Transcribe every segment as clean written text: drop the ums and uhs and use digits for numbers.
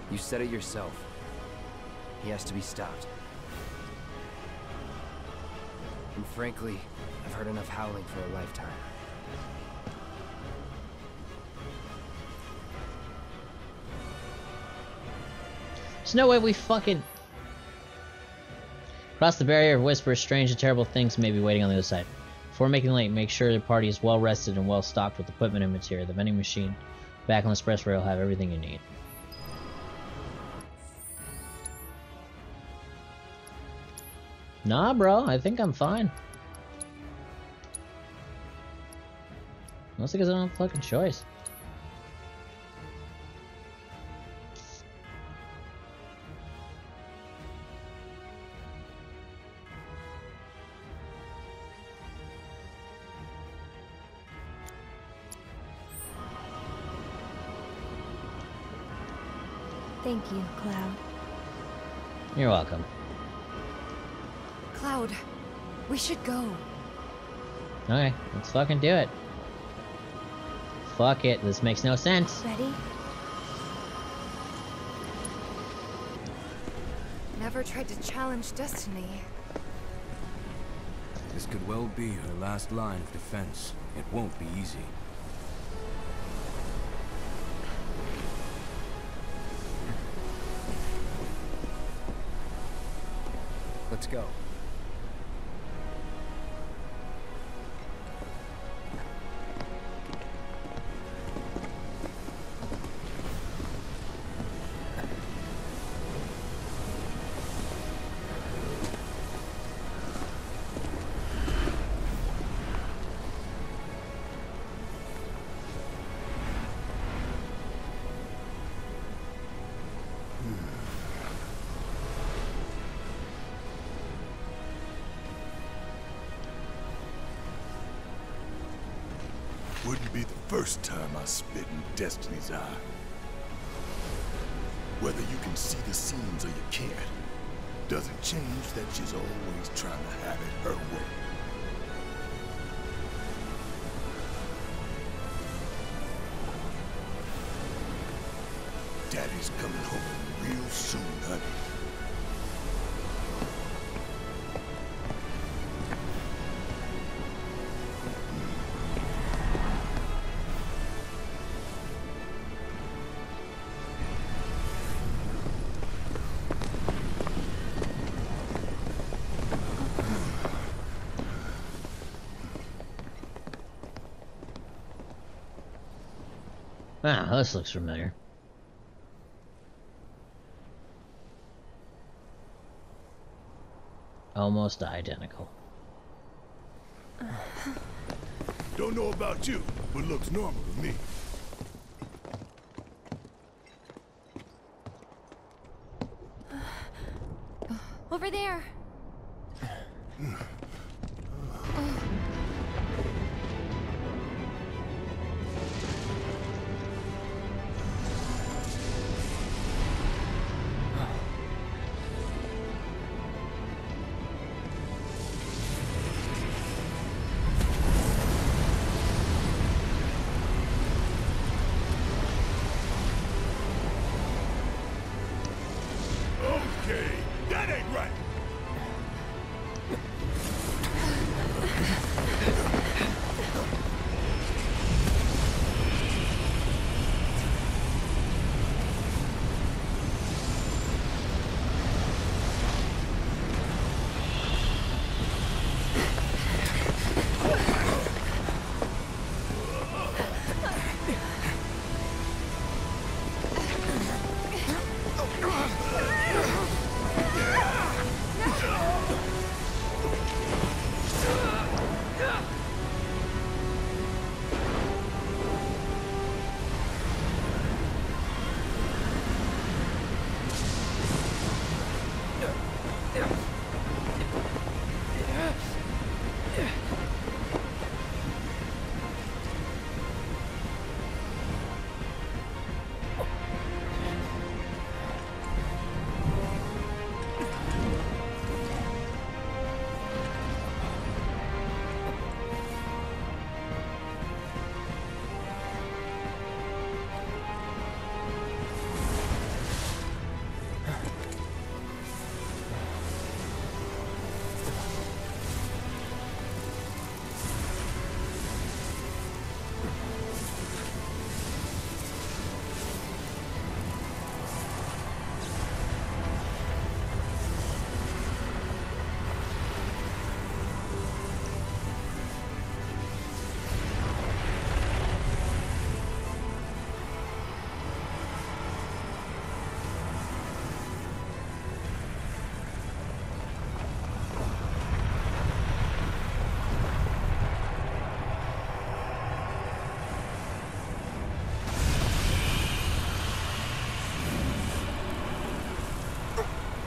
You said it yourself. He has to be stopped. And frankly, I've heard enough howling for a lifetime. There's no way we fucking... Cross the barrier, whisper strange and terrible things may be waiting on the other side. Before making the link, make sure the party is well rested and well stocked with equipment and material. The vending machine back on the expressway will have everything you need. Nah, bro, I think I'm fine. Mostly because I don't have a fucking choice. Thank you, Cloud. You're welcome. Cloud, we should go. Okay, let's fucking do it. Fuck it, this makes no sense. Ready? Never tried to challenge destiny. This could well be her last line of defense. It won't be easy. Let's go. Wouldn't be the first time I spit in Destiny's eye. Whether you can see the seams or you can't, doesn't change that she's always trying to have it her way. Daddy's coming home real soon, honey. Ah, this looks familiar. Almost identical. Don't know about you, but looks normal to me. Over there. Okay, that ain't right.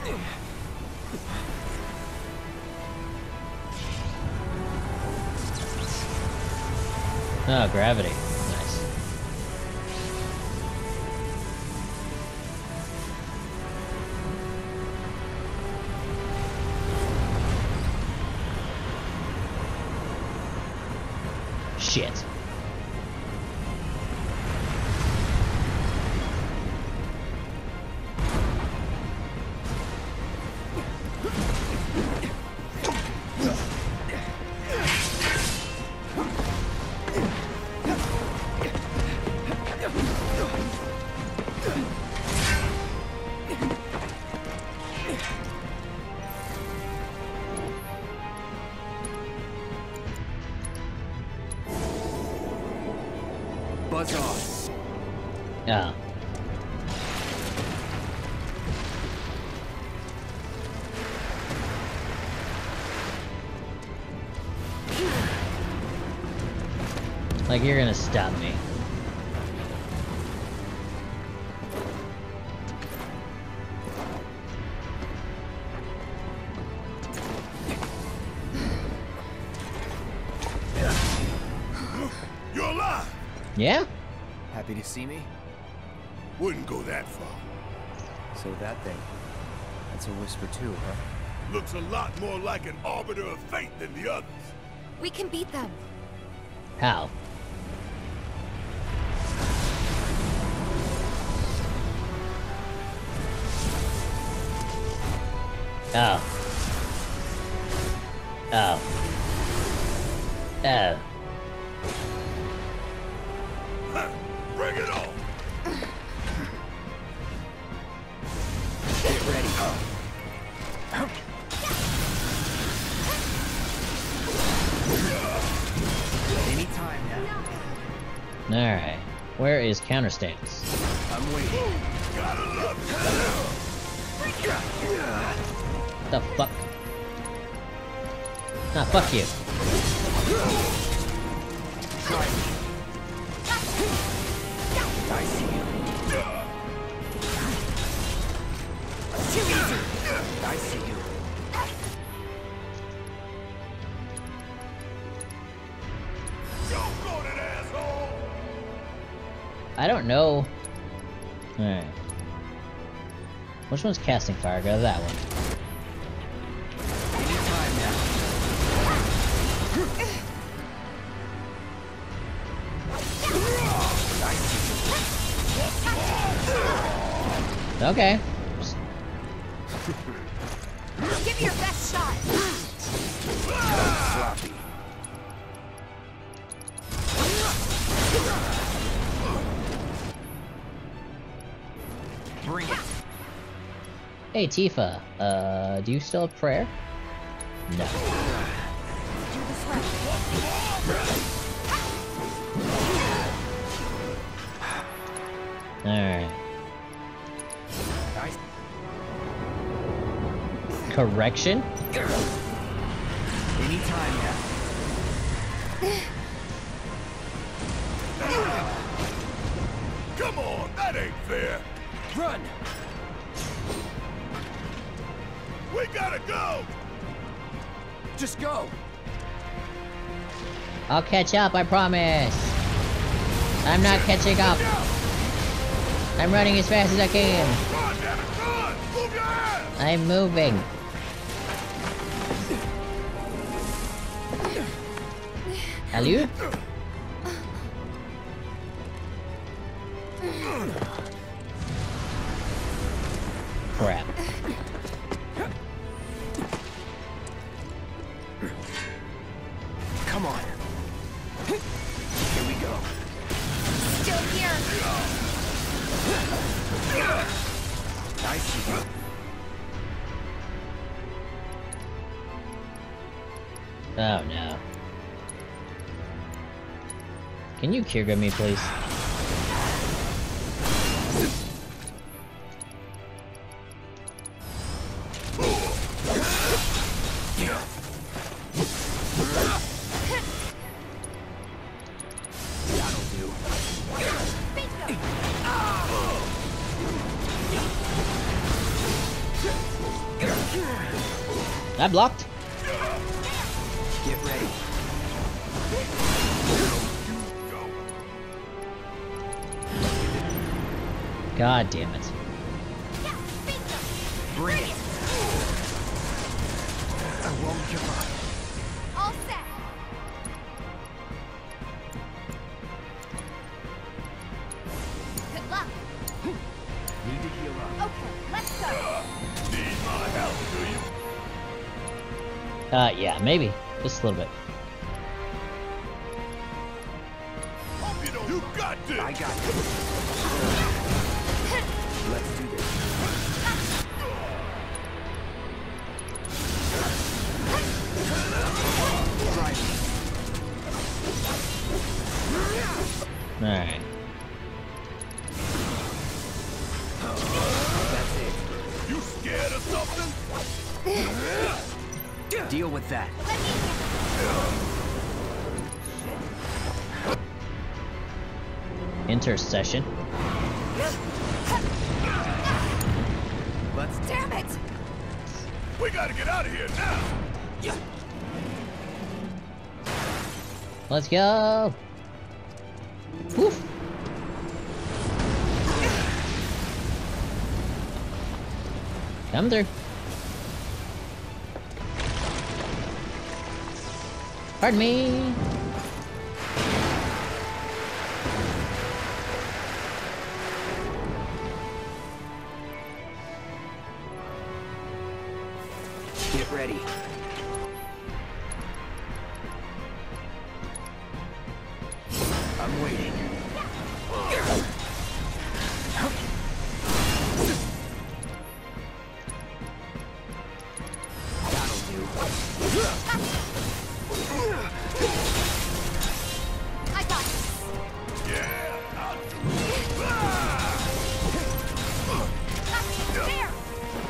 Oh, gravity. Nice. Shit. Buzz off. Oh. Like you're gonna stop me. You're alive! Yeah? Happy to see me? Wouldn't go that far. So that thing. That's a whisper too, huh? Looks a lot more like an arbiter of fate than the others. We can beat them. How? Oh. Oh. Oh. Bring it on! Get ready. Anytime now. Alright. Where is counter stance? I'm waiting. Gotta love The fuck? Ah, fuck you. I see you. I see you. Don't go to that asshole! I don't know. Alright. Which one's casting fire? Go to that one. Anytime now. I see you. Okay. Give me your best shot. Sloppy. Bring it. Hey Tifa, do you still have prayer? No. Alright. Nice. Correction? Anytime now. Come on, that ain't fair! Run! We gotta go! Just go! I'll catch up, I promise! I'm not catching up! I'm running as fast as I can! Run, damn it, run! Move your ass! I'm moving! Hello? Crap. Come on. Here we go. Still here. I see you. Oh no. Can you cure me, please? That'll do. I blocked. Get ready. God damn it. Bring it. I won't give up. All set. Good luck. Need to heal up. Okay, let's go. Need my help, do you? Yeah, maybe. Just a little bit. Hope you don't. You got this. I got this. Let's do this. Try me. Alright. That's it. You scared of something? Deal with that. Intercession. Let's Damn it! We gotta get out of here now. Let's go. Woof. Come through. Pardon me. get ready. I'm waiting. That'll do. I got this. Yeah, I'll do it. There!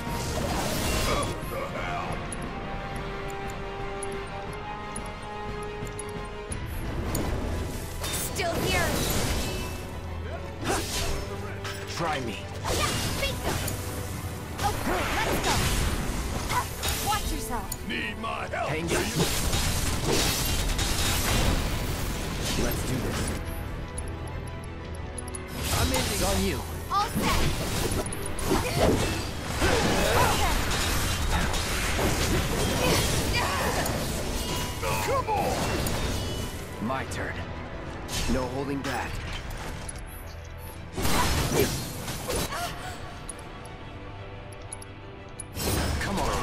The hell? Still here. Try me. Yeah, bingo! Okay, let's go. Watch yourself. Need my help, Hang do on. you? Let's do this. I'm in. It's on you. All set. Come on. My turn. No holding back. Come on.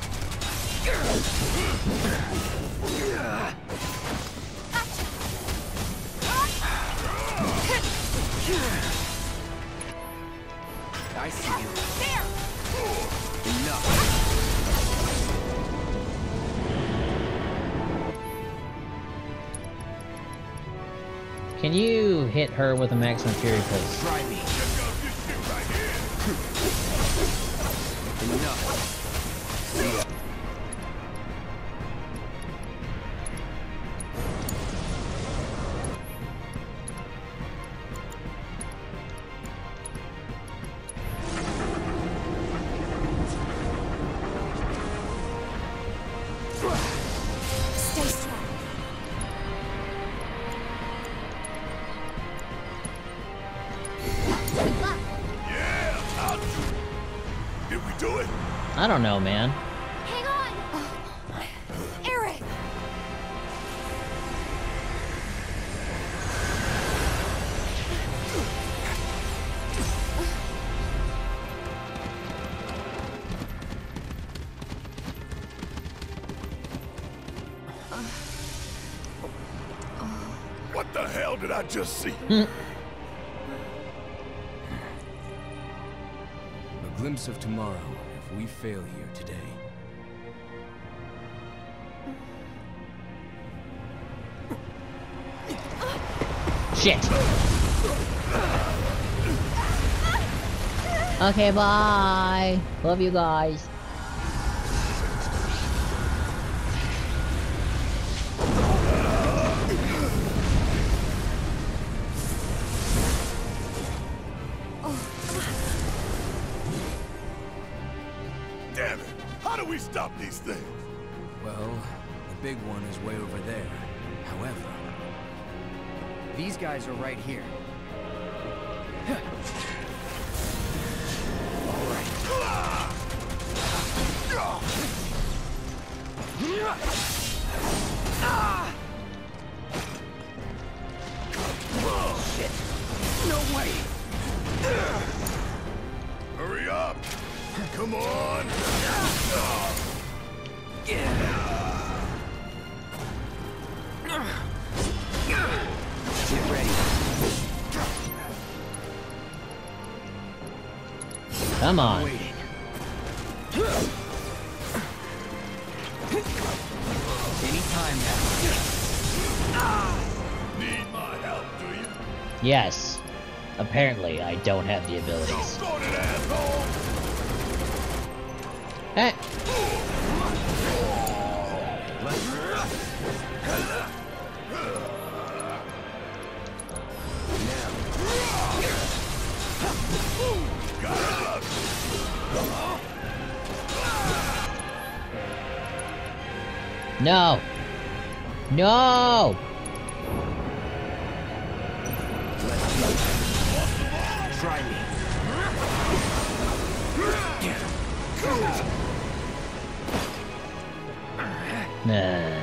I see you. There! Enough. Can you hit her with a maximum fury pulse? Try me. Check out this shit right here. Enough. See ya. Stay strong. Good luck. Yeah, I'll do it. Did we do it? I don't know, man. Hang on! Eric! What the hell did I just see? A glimpse of tomorrow if we fail here today. Shit. Okay, bye. Love you guys. Damn it! How do we stop these things? Well, the big one is way over there. However, These guys are right here. Shit. No way. Hurry up! Come on! Get ready. Come on. Waiting. Anytime now. Need my help, do you? Yes. Apparently, I don't have the abilities. Got it, asshole! Hey. No. No. Try me. Nah.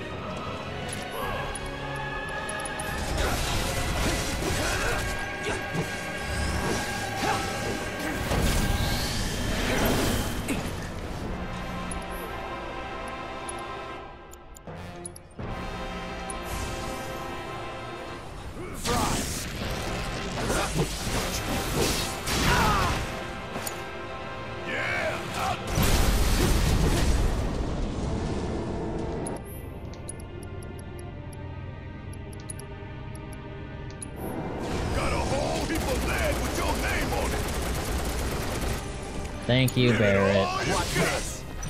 Got a whole heap of lead with your name on it! Thank you, Barrett. Watch this.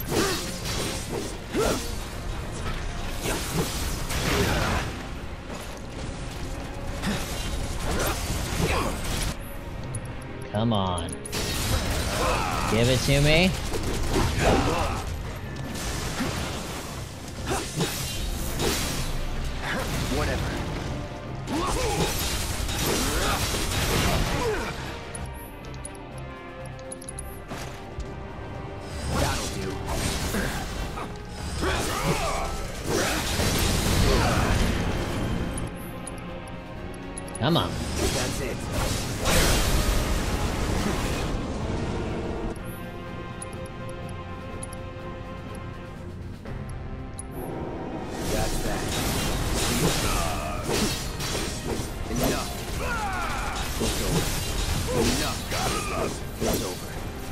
Come on. Give it to me. Whatever. That'll do. Come on. That's it. That's that. Enough. It's over. Enough. It's over.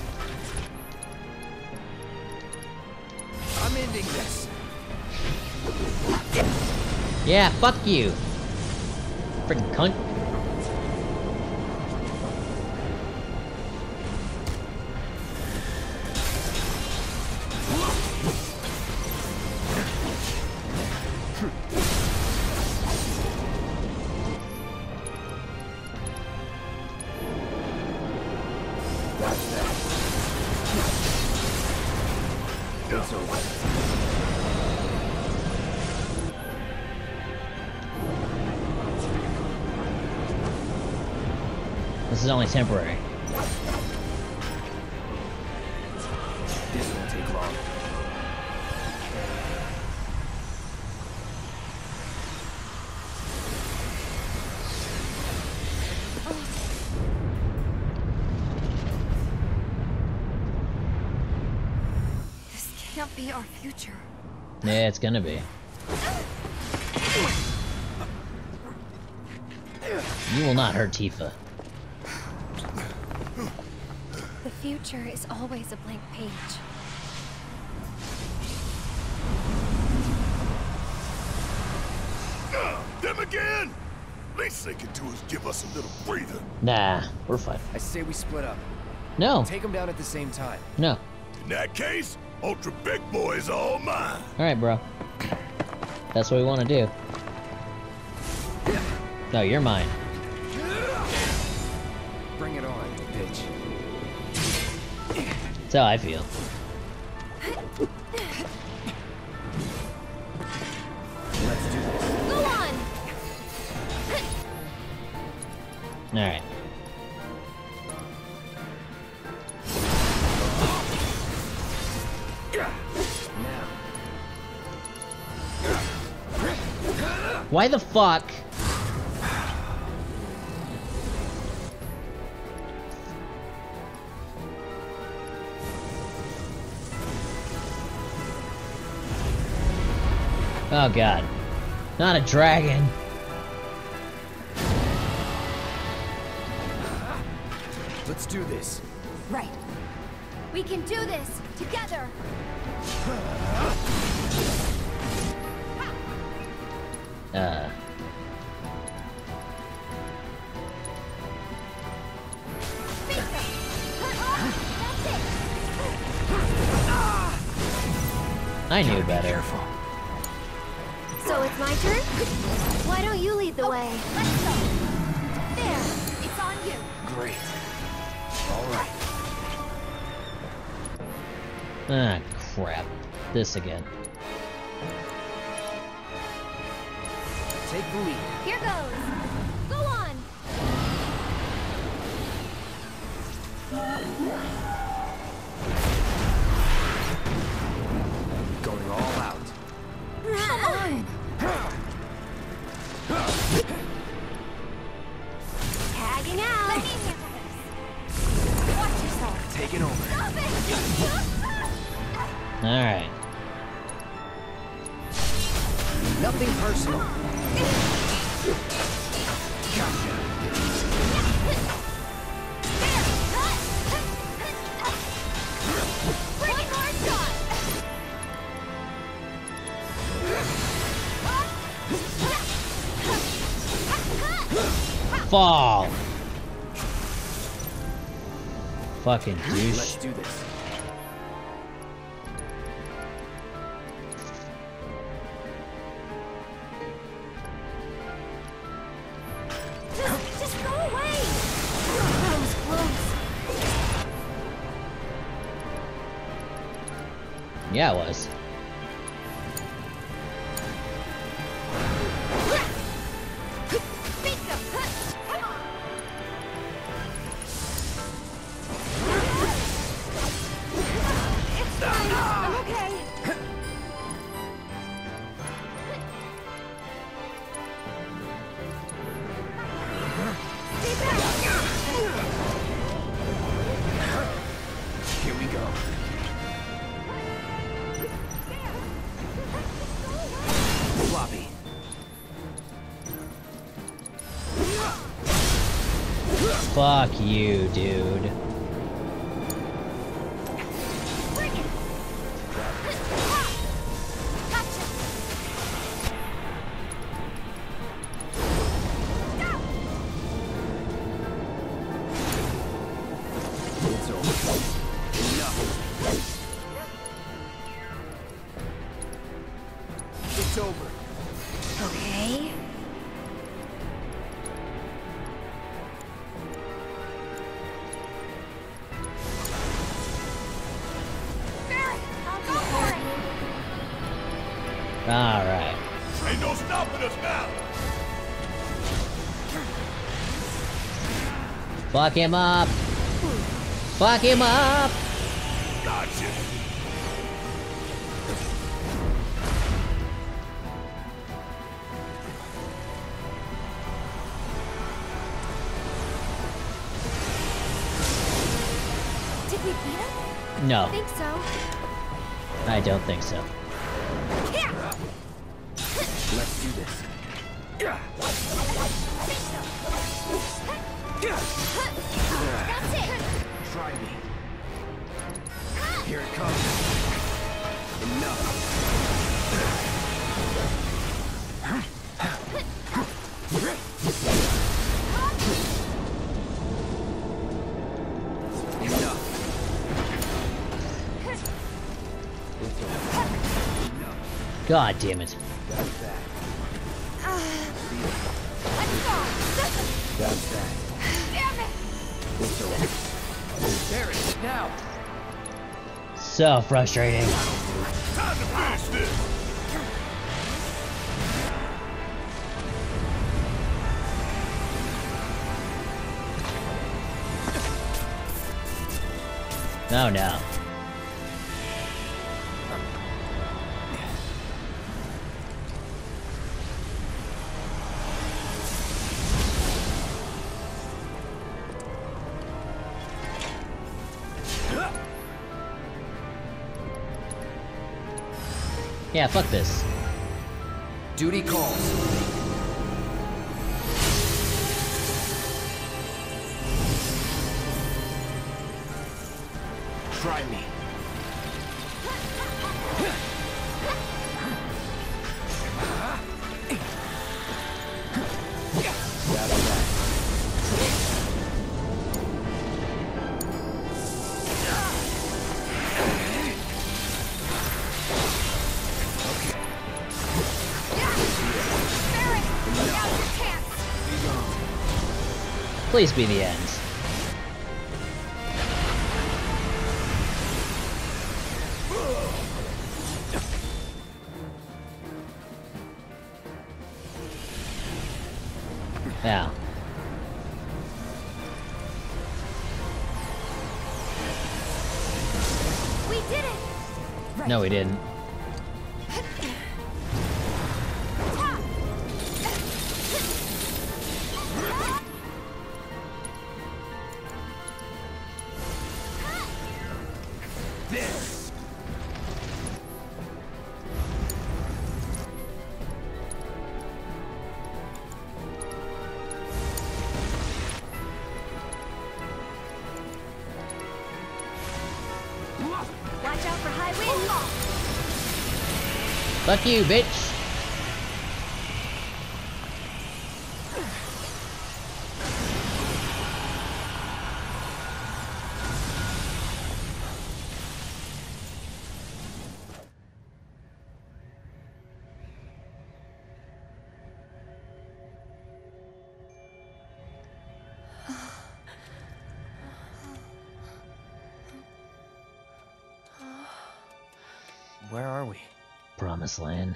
I'm ending this. Yeah, fuck you. Freaking cunt. That's that. It's over. This is only temporary. This won't take long. This can't be our future. Yeah, it's gonna be. You will not hurt Tifa. The future is always a blank page. Them again? Least they can do is give us a little breather. Nah, we're fine. I say we split up. No, Take them down at the same time. no. In that case, Ultra Big Boy is all mine. Alright, bro. That's what we want to do. No, you're mine. Bring it on, bitch. That's how I feel. Let's do this. Go on! Alright. Now. Why the fuck? Oh god. Not a dragon. Let's do this. Right. We can do this together. I knew better. Careful. So it's my turn? Why don't you lead the way? Let's go. There. It's on you. Great. All right. Ah, crap. This again. Take the lead. Here goes. Go on. Going all out. Come on. Tagging out. Let me handle this. Watch yourself. Taking over. Stop it. Alright. Nothing personal. Gotcha. Bring it more shot. Fall! Fucking douche. Let's do this. Just go away. That was close. Yeah, it was. I'm okay. Stay back. Here we go. Floppy. Fuck you, dude. Bring it. Gotcha. It's over. Enough. It's over. Okay. Barret, I'll go for it. Alright. Ain't no stopping us now. Fuck him up! Fuck him up! Gotcha. Did we beat him? No, I think so. I don't think so. Here. Let's do this. That's it. Try me. Here it comes. Enough. Enough. It's over. Enough. God damn it. That's that. Let's go. That's that. Damn it. It's over. There it is now. So frustrating. Time to finish this! Oh no. Yeah, fuck this. Duty calls. Try me. That's that. Barret, now's your chance. Please be the end. Yeah. We did it. No, we didn't. This. Watch out for high wind. Fuck you, bitch. Where are we? Promised land.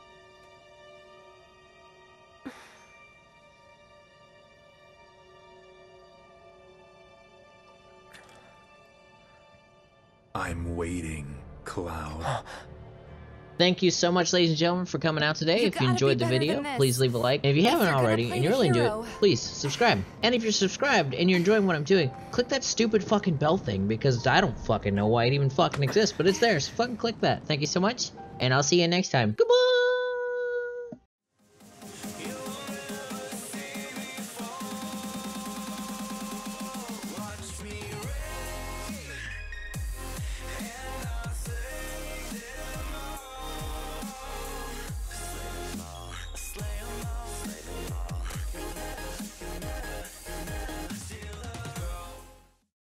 I'm waiting, Cloud. Thank you so much, ladies and gentlemen, for coming out today. You If you gotta enjoyed be the better video, than this. please leave a like. And if you haven't you're gonna already play and you're the really into it, hero. please subscribe. And if you're subscribed and you're enjoying what I'm doing, click that stupid fucking bell thing, because I don't fucking know why it even fucking exists, but it's there, so fucking click that. Thank you so much, and I'll see you next time. Goodbye!